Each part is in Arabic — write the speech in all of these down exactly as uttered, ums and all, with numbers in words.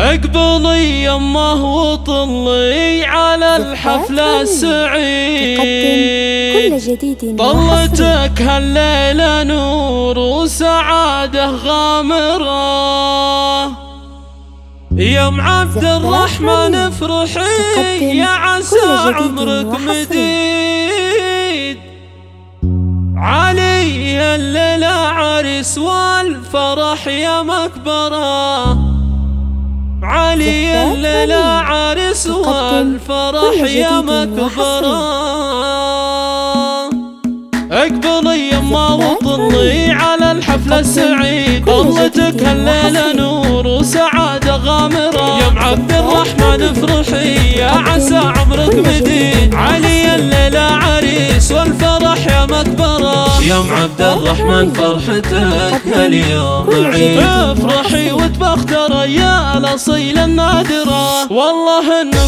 اقبلي يمه وطلي على الحفلة السعيد، كل جديد طلتك هالليلة نور وسعادة غامرة. يا ام عبد الرحمن افرحي يا عسى عمرك مديد، علي الليلة عريس والفرح يا مكبرة، علي الليلة عريس والفرح يا مكبرة. اقبلي يما وطلي على الحفلة السعيد، طلتك هالليلة نور وسعادة غامرة. يا ام عبد الرحمن افرحي يا عسى عمرك مديد، علي الليلة عريس والفرح يا مكبرة. يا ام عبد الرحمن فرحتك اليوم عيد، افرحي وتبختر يا الاصيل النادرة، والله ان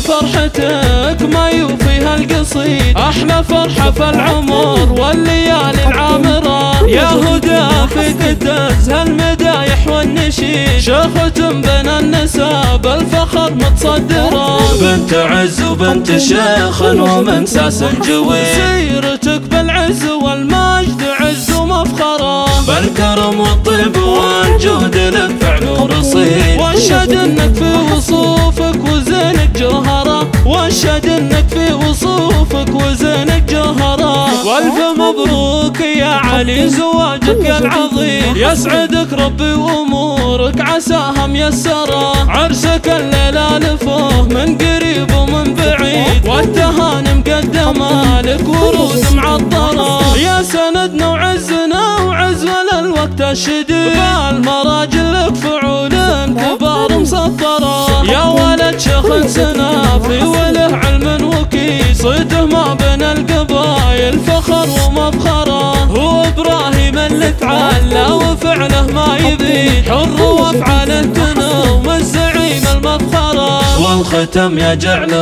فرحتك ما يوفيها القصيد، احلى فرحة في العمر والليالي العامرة. يا هدى في قدس هالمدايح والنشيد، شيخة بين النساء بالفخر متصدرة، بنت عز وبنت شيخ ومن ساس جويد، سيرتك بالعز والمجد عز ومفخرة، بالكرم والطيب والجود لك فعل ورصيد، واشهد انك في وصوفك وزينك جوهرة، واشهد انك في وصوفك وزينك جوهرة. والف مبروك يا علي زواجك يا العظيم، يسعدك ربي وامورك عساها ميسرة، عرسك الليلة لفوه من قريب ومن بعيد، والتهاني مقدمة لك ورود معطرة، يا سندنا وعزنا وعز للوقت الشديد، بالمراجل لك فعول كبار مسطرة، يا ولد شيخ سنافي وله علم وكيس، صيته ما بين القبايل فخر ومفخرة، هو ابراهيم اللي تعلى وفعله ما يبيد، حر وافعاله تنوم الزعيم المفخرة، والختم يجعل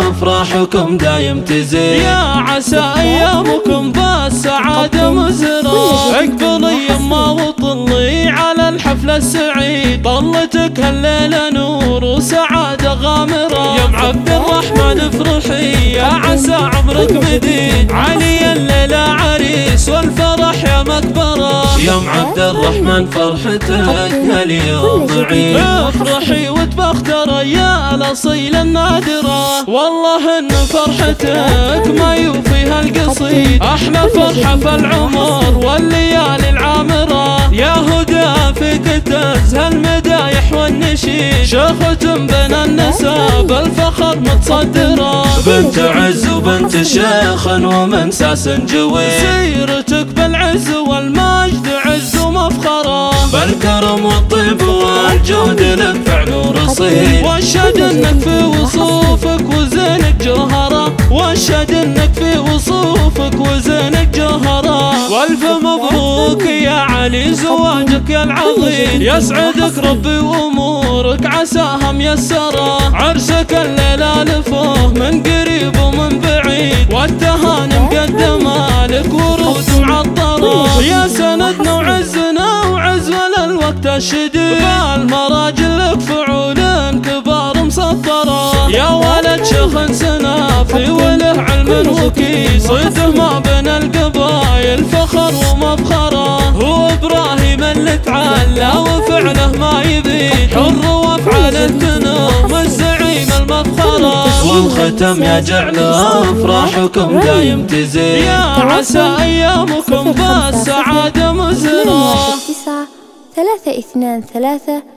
افراحكم دايم تزيد، يا عسى ايامكم بالسعادة مزرة. اقبلي يما وطلي على الحفلة السعيد، طلتك هالليلة نور وسعادة غامرة. يا ام عبد الرحمن افرحي يا عسى عمرك مديد، علي الليلة عريس والفرح يا مكبرة. يا ام عبد الرحمن فرحتك اليوم عيد، افرحي وتبختر يا الاصيل النادرة، والله ان فرحتك ما يوفيها القصيد، احلى فرحة في العمر والليالي العامرة. يا هدى في قدس هالمدايح والنشيد، شيخة بين النساء بالفخر متصدرة، بنت عز وبنت شيخ ومن ساس جويد، سيرتك بالعز والمجد عز ومفخرة، بالكرم والطيب والجود لك فعل ورصيد، واشهد انك في وصوفك وزينك جوهرة، واشهد انك في وصوفك وزينك جوهرة. والف مبروك يا علي زواجك يا العظيم، يسعدك ربي وامورك عساها ميسرة، عرسك الليلة لفوه من قريب ومن بعيد، والتهاني مقدمة لك ورود معطرة، يا سندنا وعزنا وعز للوقت الشديد، بالمراجل لك فعول كبار مسطرة، يا ولد شيخ سنافي وله علم وكيس، صيته ما بين القبايل فخر ومفخرة، هو ابراهيم اللي تعلى وفعله ما يبيد، حر وافعاله تنوم الزعيم المفخرة، والختم يجعل افراحكم دايم تزيد، يا عسى ايامكم بالسعادة مزرة. تسعة ثلاثة اثنان ثلاثة